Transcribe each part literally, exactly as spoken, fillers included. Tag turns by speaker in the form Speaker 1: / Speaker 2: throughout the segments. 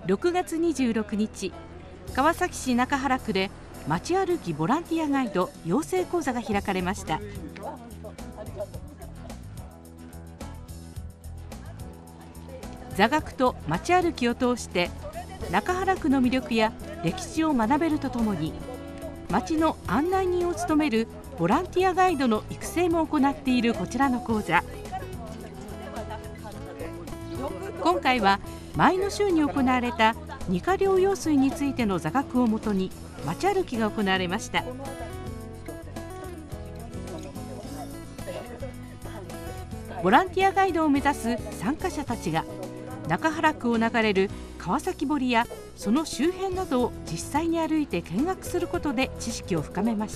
Speaker 1: ろくがつにじゅうろくにち、川崎市中原区で街歩きボランティアガイド養成講座が開かれました。座学と街歩きを通して中原区の魅力や歴史を学べるとともに、街の案内人を務めるボランティアガイドの育成も行っているこちらの講座。今回は前の週に行われた二課療養水についての座学をもとに街歩きが行われました。ボランティアガイドを目指す参加者たちが中原区を流れる川崎堀やその周辺などを実際に歩いて見学することで知識を深めました。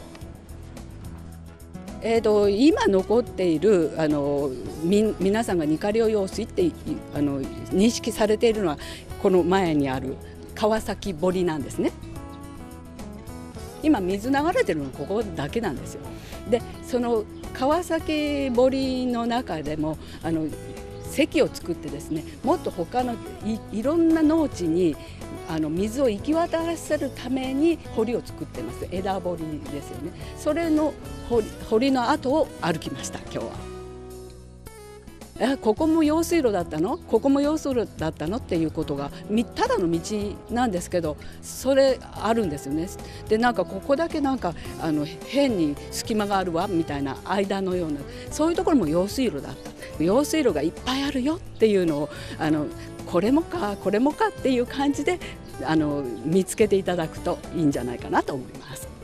Speaker 2: えー、と今残っているあのみ皆さんが二課療養水ってあの認識されているのはこの前にある川崎堀なんですね。今水流れてるのはここだけなんですよ。でその川崎堀の中でもあの堰を作ってですね、もっと他の い, いろんな農地にあの水を行き渡らせるために堀を作ってます。枝堀ですよね。それの 堀, 堀の跡を歩きました今日は。えここも用水路だったのここも用水路だったのっていうことがただの道なんですけど、それあるんですよね。でなんかここだけなんかあの変に隙間があるわみたいな間のような、そういうところも用水路だった。用水路がいっぱいあるよっていうのをあのこれもかこれもかっていう感じであの見つけていただくといいんじゃないかなと思います。